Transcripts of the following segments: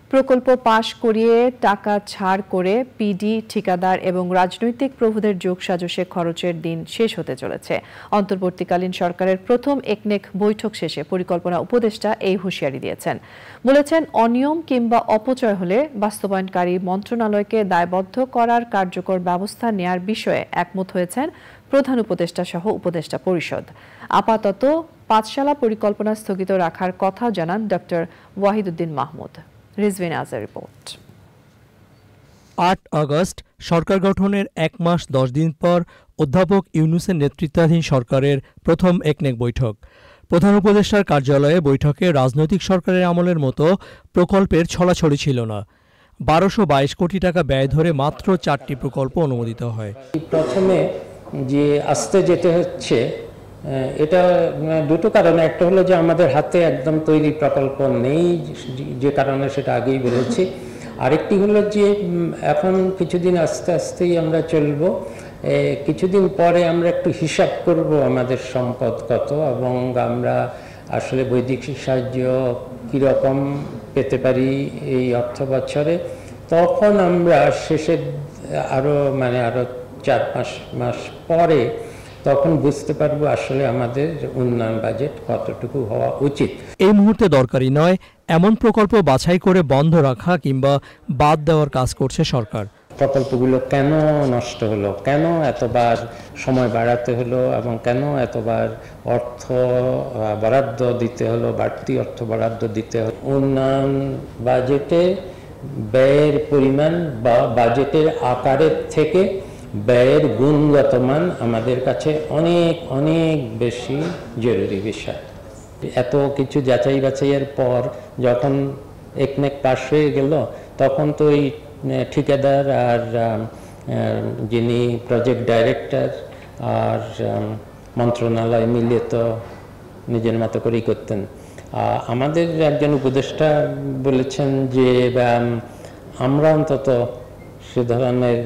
প্রকল্প পাশ করিয়ে টাকা ছাড় করে পিডি, ঠিকাদার এবং রাজনৈতিক প্রভুদের যোগসাজশে খরচের দিন শেষ হতে চলেছে। অন্তর্বর্তীকালীন সরকারের প্রথম একনেক বৈঠক শেষে পরিকল্পনা উপদেষ্টা এই হুঁশিয়ারি দিয়েছেন। বলেছেন, অনিয়ম কিংবা অপচয় হলে বাস্তবায়নকারী মন্ত্রণালয়কে দায়বদ্ধ করার কার্যকর ব্যবস্থা নেয়ার বিষয়ে একমত হয়েছেন প্রধান উপদেষ্টা সহ উপদেষ্টা পরিষদ। আপাতত পাঁচশালা পরিকল্পনা স্থগিত রাখার কথাও জানান ডক্টর ওয়াহিদুদ্দিন মাহমুদ। রিজভিন আজের রিপোর্ট। ৮ আগস্ট সরকার গঠনের ১ মাস ১০ দিন পর অধ্যাপক ইউনূসের নেতৃত্বাধীন সরকারের প্রথম একনেক বৈঠক। প্রধান উপদেষ্টার কার্যালয়ে বৈঠকে রাজনৈতিক সরকারের আমলের মতো প্রকল্পের ছড়াছড়ি ছিল না। ১২২২ কোটি টাকা ব্যয় ধরে মাত্র ৪টি প্রকল্প অনুমোদিত হয়। প্রথমে যে আসতে যেতে হচ্ছে এটা দুটো কারণে, একটা হলো যে আমাদের হাতে একদম তৈরি প্রকল্প নেই, যে কারণে সেটা আগেই বলেছি। আরেকটি হলো যে এখন কিছুদিন আস্তে আস্তেই আমরা চলবো, কিছুদিন পরে আমরা একটু হিসাব করব আমাদের সম্পদ কত এবং আমরা আসলে বৈদেশিক সাহায্য কীরকম পেতে পারি এই অর্থ বছরে। তখন আমরা শেষের আরও ৪-৫ মাস পরে তখন বুঝতে পারবো আসলে আমাদের উন্নয়ন বাজেট কতটুকু হওয়া উচিত। এই মুহূর্তে দরকারি নয় এমন প্রকল্প বাছাই করে বন্ধ রাখা কিংবা বাদ দেওয়ার কাজ করছে সরকার। প্রকল্পগুলো কেন নষ্ট হলো, কেন এতবার সময় বাড়াতে হলো এবং কেন এতবার অর্থ বরাদ্দ দিতে হলো, বাড়তি অর্থ বরাদ্দ দিতে হলো। উন্নয়ন বাজেটে ব্যয়ের পরিমাণ বা বাজেটের আকারের থেকে ব্যয়ের গুণগত মান আমাদের কাছে অনেক অনেক বেশি জরুরি বিষয়। এত কিছু যাচাই বাছাইয়ের পর যখন একনেক পাশ হয়ে গেল, তখন তো এই ঠিকাদার আর যিনি প্রজেক্ট ডাইরেক্টর আর মন্ত্রণালয় মিলিয়ে তো নিজের মতো করেই করতেন। আমাদের একজন উপদেষ্টা বলেছেন যে আমরা অন্তত সে ধরনের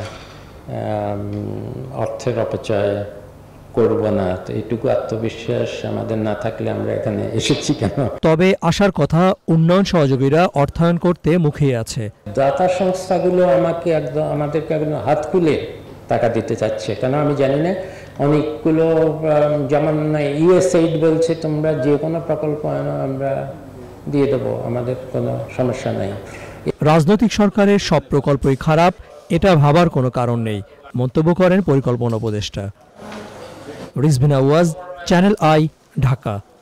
অর্থের অপচয় করব না। তো এইটুকু আত্মবিশ্বাস আমাদের না থাকলে আমরা এখানে এসেছি কেন? তবে আসার কথা, উন্নয়ন সহযোগীরা অর্থায়ন করতে মুখিয়ে আছে। দাতা সংস্থাগুলো আমাদেরকে একদম হাত খুলে টাকা দিতে চাচ্ছে, কেন আমি জানি না। অনেকগুলো যেমন ইউএসএইড বলছে তোমরা যে কোনো প্রকল্প আমরা দিয়ে দেবো, আমাদের কোনো সমস্যা নাই। রাজনৈতিক সরকারের সব প্রকল্পই খারাপ, এটা ভাবার কোনো কারণ নেই, মন্তব্য করেন পরিকল্পনা উপদেষ্টা। রিজভিন আওয়াজ, চ্যানেল আই, ঢাকা।